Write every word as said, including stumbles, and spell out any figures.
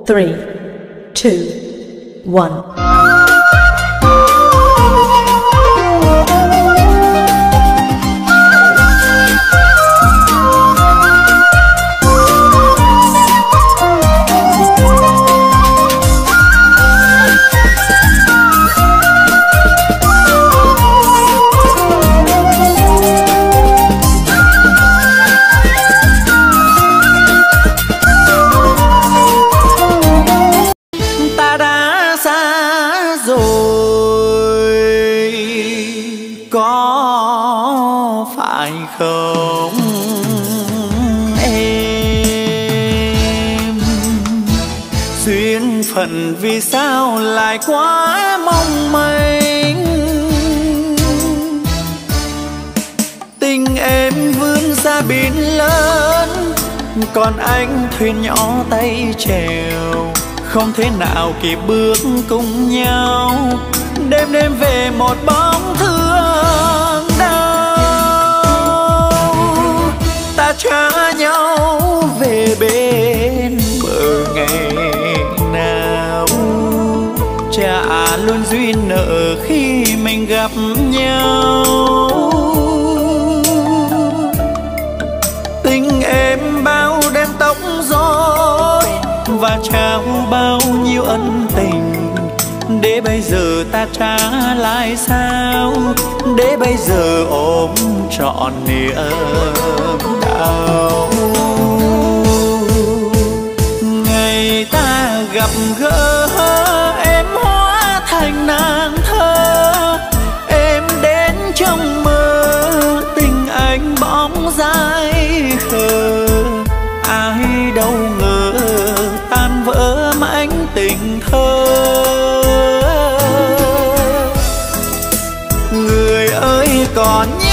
three, two, one. Có phải không em? Duyên phận vì sao lại quá mong manh? Tình em vươn ra biển lớn, còn anh thuyền nhỏ tay chèo, không thể nào kịp bước cùng nhau. Đêm đêm về một bóng thương đau, ta trả nhau về bên bờ ngày nào. Trả luôn duyên nợ khi mình gặp nhau. Tình em bao đêm tóc rối và trao bao nhiêu ân tình, để bây giờ ta trả lại sao? Để bây giờ ôm trọn niềm đau. Ngày ta gặp gỡ em hóa thành nàng thơ, em đến trong mơ tình anh bóng dáng khờ. Ai đâu ngờ tan vỡ mảnh tình thơ. Người ơi còn nhớ